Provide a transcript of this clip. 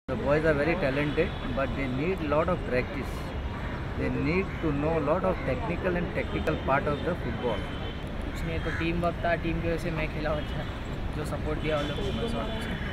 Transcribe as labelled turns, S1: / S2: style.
S1: The boys are very talented, but they need lot of practice. They need to know lot of technical and tactical part of the football.
S2: कुछ नहीं तो team work था, team की वजह से मैं खेला अच्छा, जो सपोर्ट दिया वो लोग बस और कुछ नहीं।